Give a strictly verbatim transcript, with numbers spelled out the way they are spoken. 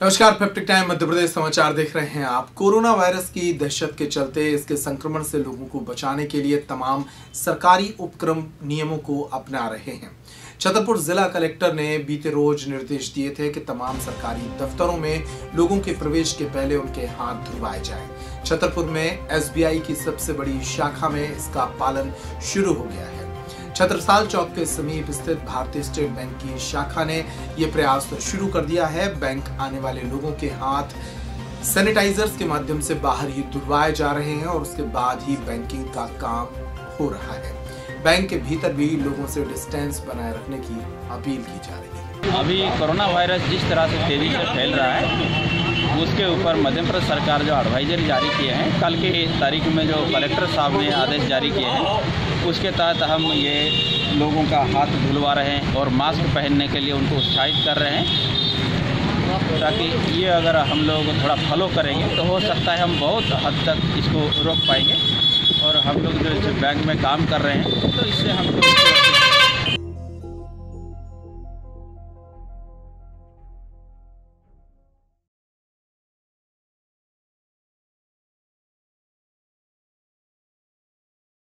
नमस्कार, peptic time Madhya Pradesh समाचार देख रहे हैं आप। कोरोना वायरस की दहशत के चलते इसके संक्रमण से लोगों को बचाने के लिए तमाम सरकारी उपक्रम नियमों को अपना रहे हैं। छतरपुर जिला कलेक्टर ने बीते रोज निर्देश दिए थे कि तमाम सरकारी दफ्तरों में लोगों के प्रवेश के पहले उनके हाथ धुलवाए जाएं। छतरपुर में एस बी आई की सबसे बड़ी शाखा में इसका पालन शुरू हो गया है। छत्रसाल चौक के समीप स्थित भारतीय स्टेट बैंक की शाखा ने यह प्रयास शुरू कर दिया है। बैंक आने वाले लोगों के हाथ सैनिटाइजर्स के माध्यम से बाहर ही धुलवाए जा रहे हैं और उसके बाद ही बैंकिंग का काम हो रहा है। बैंक के भीतर भी लोगों से डिस्टेंस बनाए रखने की अपील की जा रही है। अभी कोरोना वायरस जिस तरह से तेजी से फैल रहा है उसके ऊपर मध्य प्रदेश सरकार जो एडवाइजरी जारी किए हैं, कल की तारीख में जो कलेक्टर साहब ने आदेश जारी किए हैं उसके तहत हम ये लोगों का हाथ धुलवा रहे हैं और मास्क पहनने के लिए उनको उत्साहित कर रहे हैं, ताकि ये अगर हम लोग थोड़ा फॉलो करेंगे तो हो सकता है हम बहुत हद तक इसको रोक पाएंगे। और हम लोग जो बैंक में काम कर रहे हैं तो इससे हम लोग